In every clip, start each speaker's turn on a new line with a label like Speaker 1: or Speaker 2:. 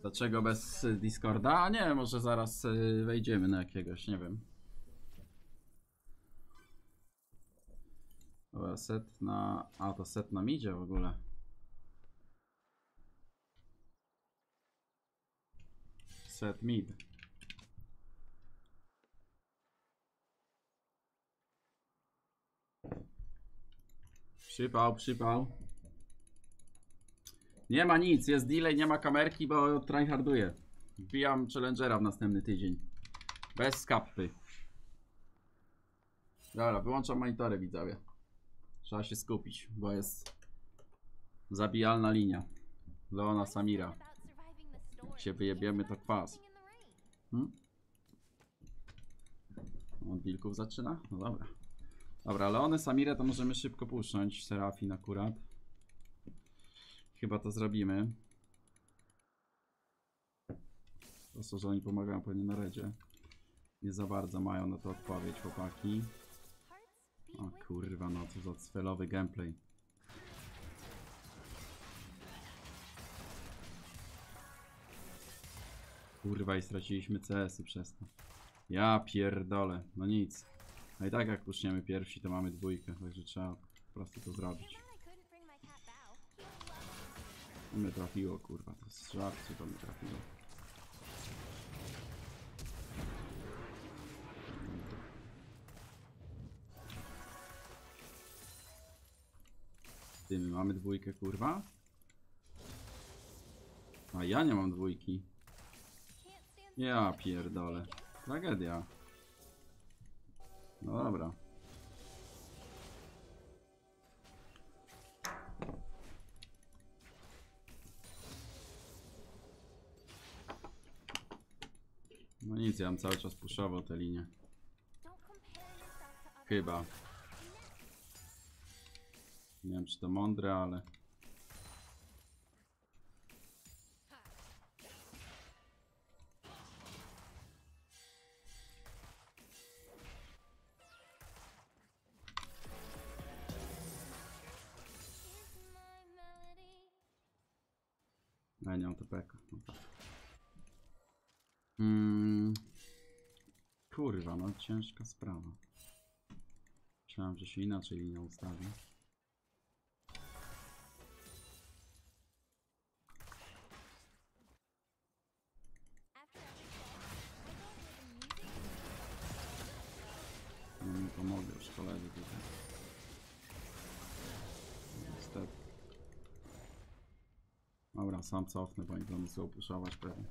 Speaker 1: Dlaczego bez Discorda? A nie, może zaraz wejdziemy na jakiegoś, nie wiem. Dobra, set na... A, to set nam idzie w ogóle. Set mid. Przypał, przypał. Nie ma nic, jest delay, nie ma kamerki, bo tryharduję. Wbijam challengera w następny tydzień. Bez skapy. Dobra, wyłączam monitory, widzowie. Trzeba się skupić, bo jest zabijalna linia. Leona Samira. Jak się wyjebiemy, to kwas. Od wilków zaczyna? No dobra. Dobra, Leony Samirę to możemy szybko puszcząć. Serafin akurat. Chyba to zrobimy. To, że oni pomagają pewnie na redzie. Nie za bardzo mają na to odpowiedź, chłopaki. O kurwa, no to za cwelowy gameplay. Kurwa, i straciliśmy CS-y przez to. Ja pierdolę, no nic. No i tak jak puszniemy pierwsi, to mamy dwójkę, także trzeba po prostu to zrobić. To mnie trafiło, kurwa, to jest żart, czy to mnie trafiło. Ty, my mamy dwójkę, kurwa? A ja nie mam dwójki. Ja pierdolę. Tragedia. No dobra. No nic, ja bym cały czas puszował tę linię. Chyba. Nie wiem, czy to mądre, ale... Ja nie mam TPK. Kurwa, no ciężka sprawa. Myślałem, że się inaczej linia ustawi. No mi pomogę już koledzy tutaj. Niestety. Dobra, sam cofnę, bo oni będą sobie opuszować pewnie.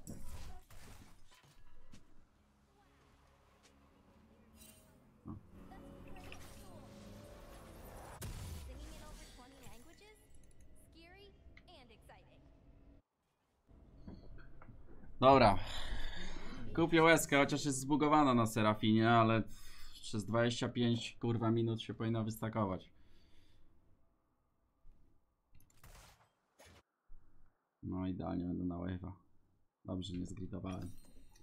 Speaker 1: No. Dobra. Kupię łezkę, chociaż jest zbugowana na Serafinie, ale przez 25 kurwa minut się powinna wystakować. No idealnie będę na wave'a. Dobrze, nie zgridowałem.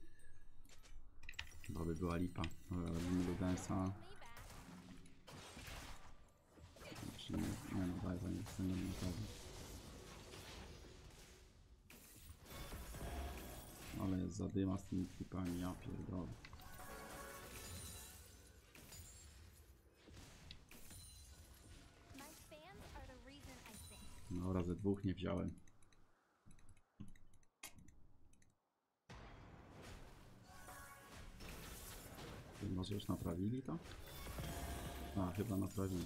Speaker 1: Bo by była lipa. Dobra, robimy Ludensa. Nie no, wave'a nie chcę, nie naprawdę. Ale jest zadyma z tymi klipami, ja pierdolę. Dobra, ze dwóch nie wziąłem. Może już naprawili to? A, chyba naprawili.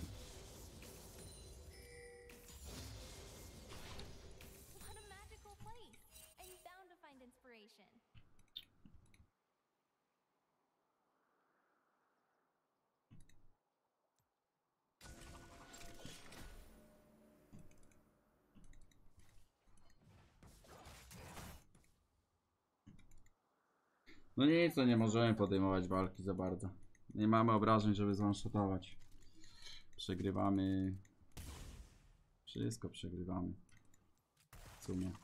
Speaker 1: No nic, to nie możemy podejmować walki za bardzo. Nie mamy obrażeń, żeby zwanshotować. Przegrywamy. Wszystko przegrywamy. W sumie.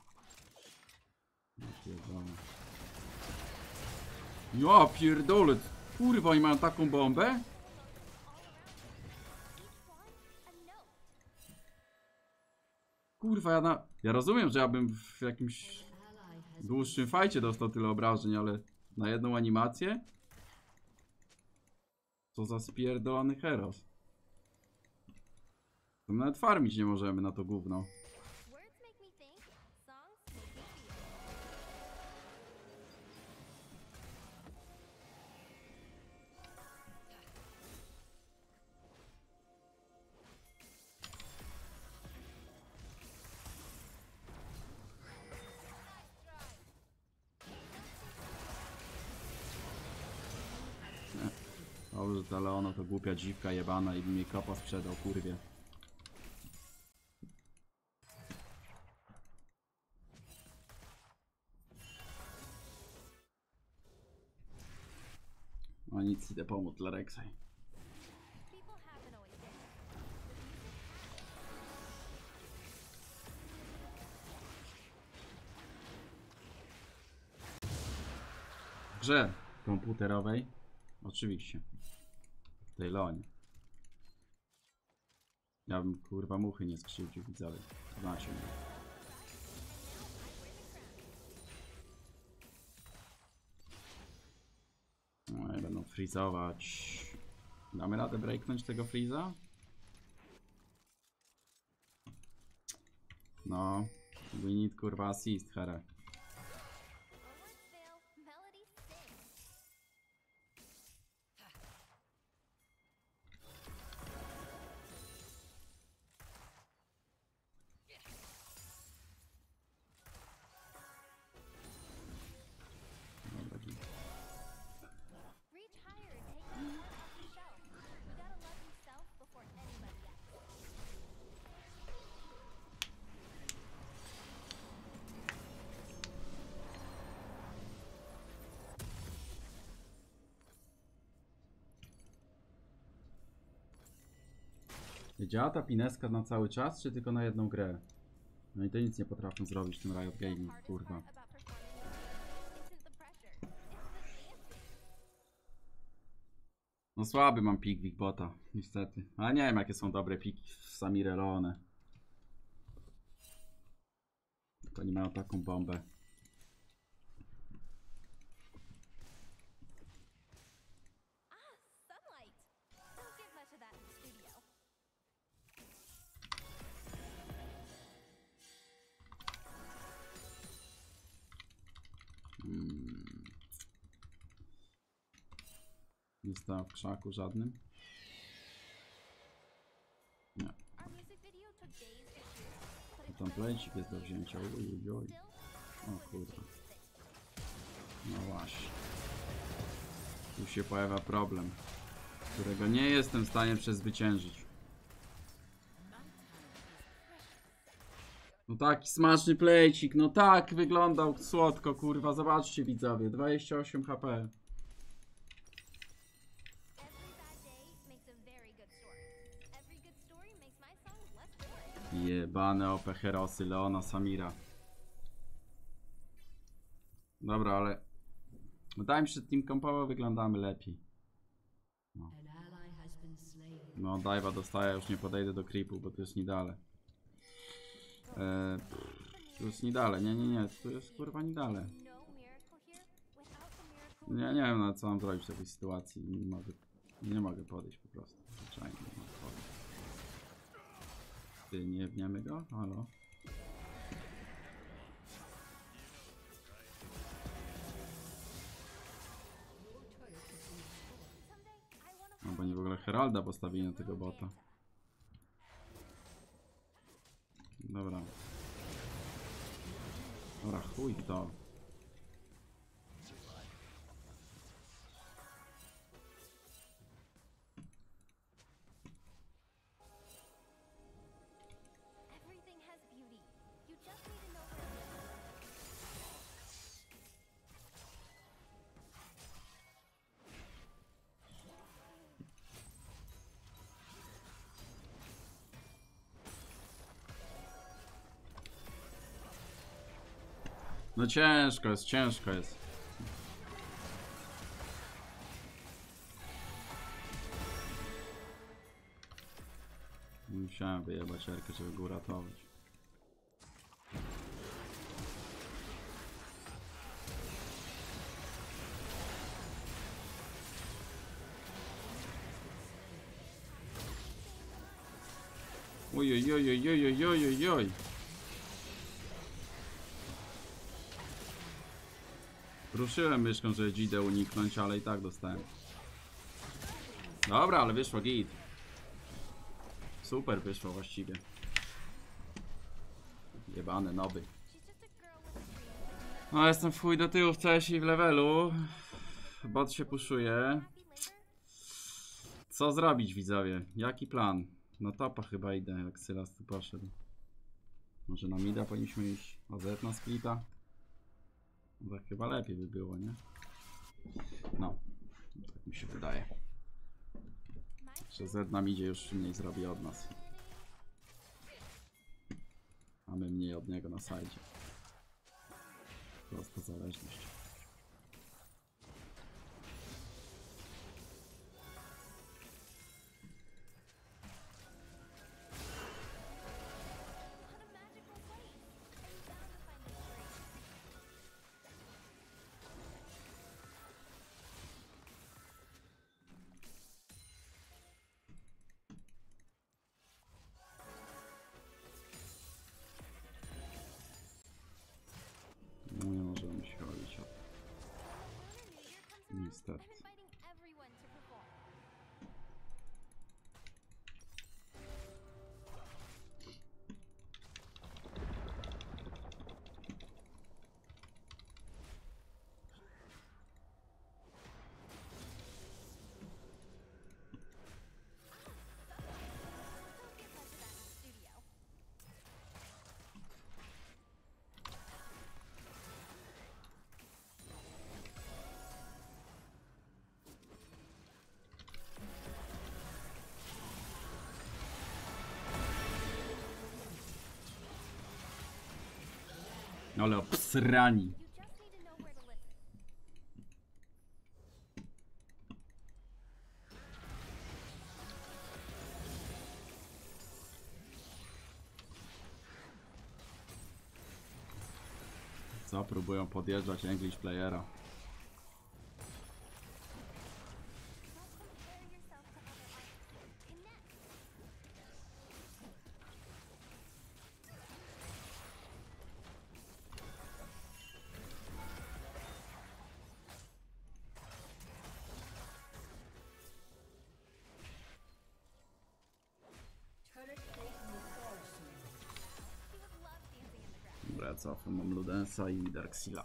Speaker 1: Ja pierdolę. Kurwa, i mają taką bombę? Kurwa, ja rozumiem, że ja bym w jakimś W dłuższym fajcie dostał tyle obrażeń, ale na jedną animację? Co za spierdolony heros. To nawet farmić nie możemy na to gówno. Dobrze, ta Leona to głupia dziwka jebana i mi kopa sprzedał, kurwie. No nic, idę pomóc dla Rek'Sai. W grze komputerowej, oczywiście, w tej Leonie. Ja bym kurwa muchy nie skrzywdził, widzowie. Znacie mnie. No i będą freezować. Damy radę breaknąć tego freeza? No, we need kurwa assist, here. Działa ta pineska na cały czas, czy tylko na jedną grę? No i to nic nie potrafią zrobić tym Riot Gaming, kurwa. No słaby mam pik Big Bota, niestety. Ale nie wiem jakie są dobre piki w Samire Leone. To nie mają taką bombę. Nie stała w krzaku żadnym. Nie. Tam plejcik jest do wzięcia. Ujujoj. O kurwa. No właśnie. Tu się pojawia problem, którego nie jestem w stanie przezwyciężyć. No taki smaczny plejcik. No tak wyglądał słodko, kurwa. Zobaczcie widzowie. 28 HP. Jebane OP herosy Leona Samira. Dobra, ale wydaje mi się, że team kompowo wyglądamy lepiej. No dive'a dostaję, już nie podejdę do creepu, bo to jest Nidale. To jest Nidale, nie, to jest kurwa Nidale. Ja nie wiem, na co mam zrobić w takiej sytuacji. Nie mogę podejść po prostu. Zwyczajnie nie mogę podejść. Ty, nie wniemy go? Halo? No bo nie w ogóle Heralda postawili na tego bota. Dobra. Dobra, chuj to. No ciężko jest, ciężko jest. Musiałem wyjebać Erkę, żeby go uratować. Oj. Ruszyłem myszką, żeby dzidę uniknąć, ale i tak dostałem. Dobra, ale wyszło git. Super wyszło właściwie. Jebany nowy. No jestem w chuj do tyłu w CS i w levelu. Bot się puszuje. Co zrobić, widzowie? Jaki plan? Na topa chyba idę, jak Sylas tu poszedł. Może na mida powinniśmy iść? OZ na splita? No tak chyba lepiej by było, nie? No, tak mi się wydaje. Że Z nam idzie, już mniej zrobi od nas. A my mniej od niego na sajdzie. Prosta zależność. No nie możemy się chodzić o to. Niestety. Ale obsrani. Co? Próbują podjeżdżać English playera. Dobra, cofam, mam Ludensa i Darksila.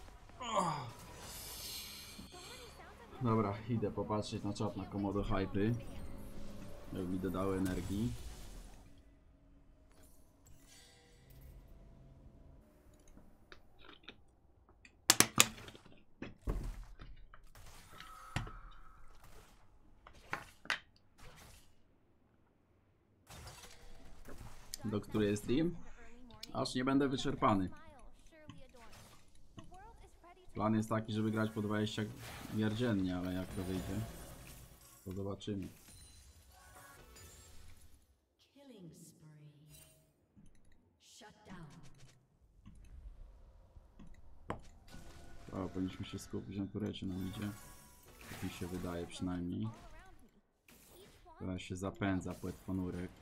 Speaker 1: Dobra, idę popatrzeć na czat na Komodo Hypy. Jak mi dodały energii. Do której jest stream? Aż nie będę wyczerpany. Plan jest taki, żeby grać po 20 gier dziennie, ale jak to wyjdzie, to zobaczymy. O, powinniśmy się skupić na turecie na midzie. Tak mi się wydaje przynajmniej. Teraz się zapędza płetwonurek.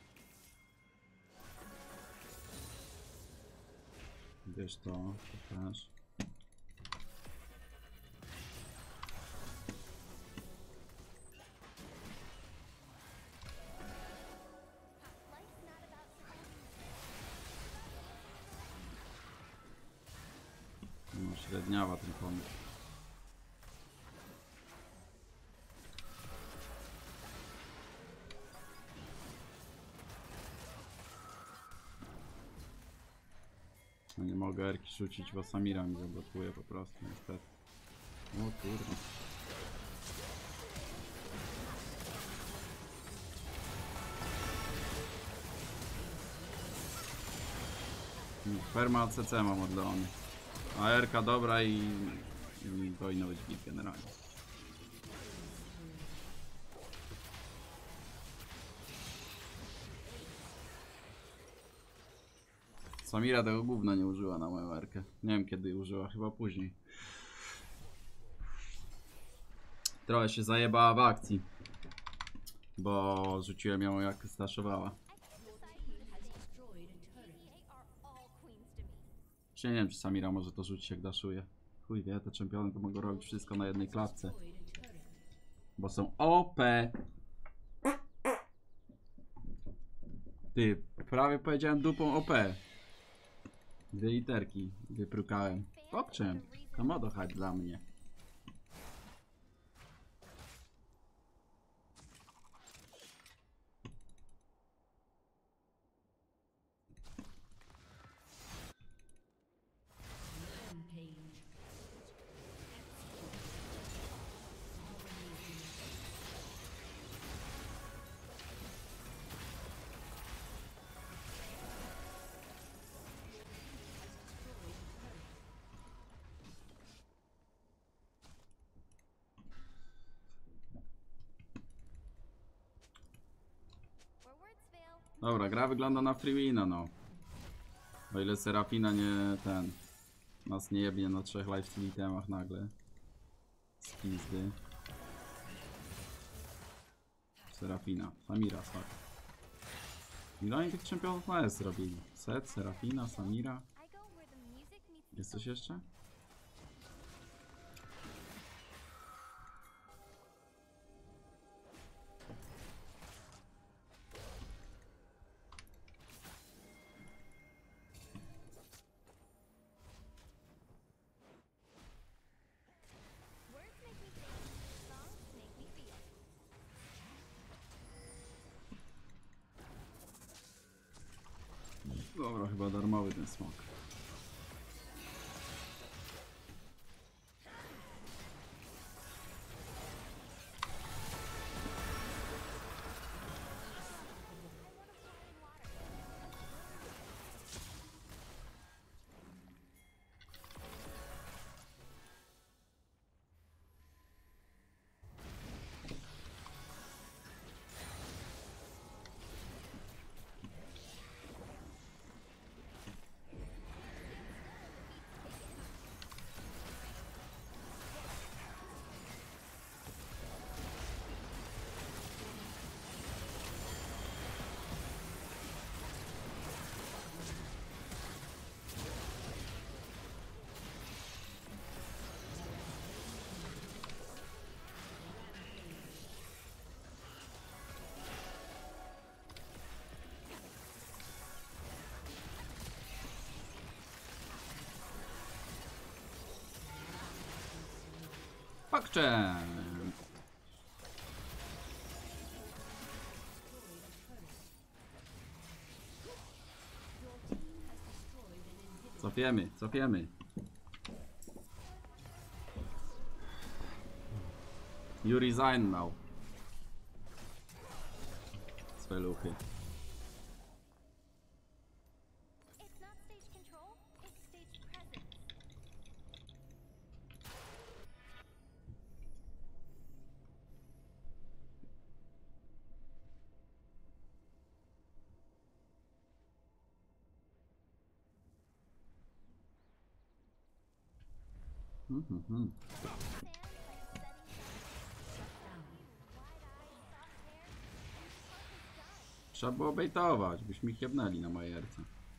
Speaker 1: Wiesz to też. No, średniawa ten pomysł. No nie mogę erki rzucić, bo Samira mi zablokuje po prostu, niestety. O kurde. Perma CC mam odleony. A erka dobra i powinno być git generalnie. Samira tego gówna nie użyła na moją erkę. Nie wiem kiedy użyła, chyba później. Trochę się zajebała w akcji. Bo rzuciłem ją jak staszowała. Czy nie wiem, czy Samira może to rzucić jak daszuje. Chuj wie, te czempiony to mogą robić wszystko na jednej klatce. Bo są OP. Ty, prawie powiedziałem dupą OP. Dwie literki wyprukałem. Popczem. Komodo hype dla mnie. Dobra, gra wygląda na free wina, no. O ile Serafina nie nas nie jebnie na 3 live temach nagle. Z pizdy. Serafina, Samira, fuck. Ile oni tych czempionów na S robili? Set, Serafina, Samira. Jest coś jeszcze? Dobra, chyba darmowy ten smok. Pakczem! Copiemy, copiemy. You resign now. Sveluchy. Trzeba było bejtować, byśmy ich jebnęli na majerce.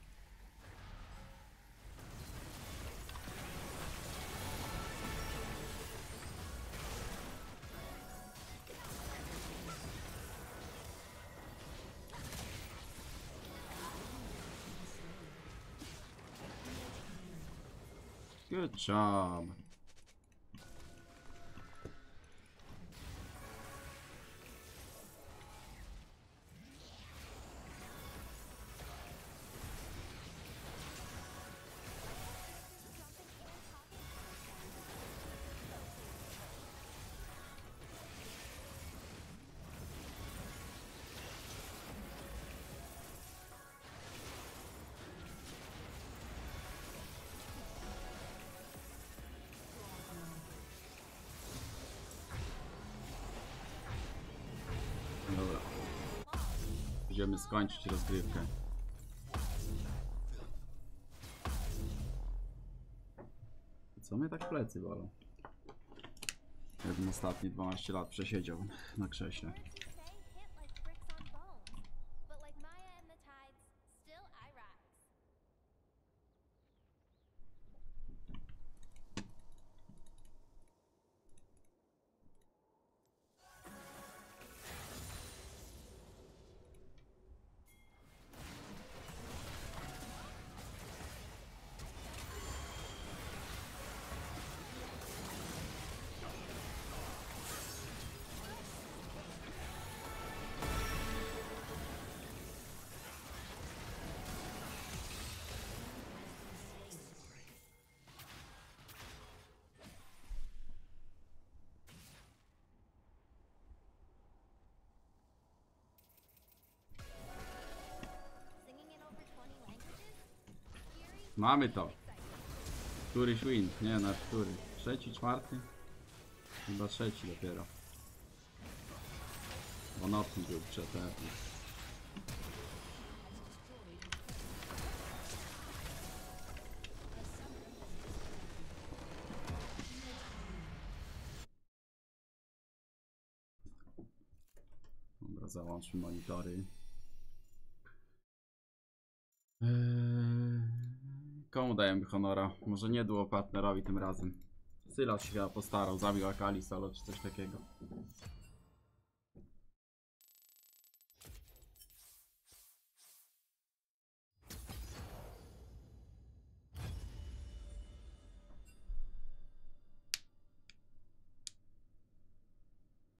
Speaker 1: Good job. Dobra. Idziemy skończyć rozgrywkę. Co mnie tak plecy bolą? Jakbym ostatnie 12 lat przesiedział na krześle. Mamy to. Któryś win? Nie, na który? Trzeci, czwarty? Chyba trzeci dopiero. Wonotny był przeterny. Dobra, załączmy monitory. Komu dajemy honora? Może nie duo partnerowi tym razem. Sylas się chyba postarał, zabił Akali solo czy coś takiego.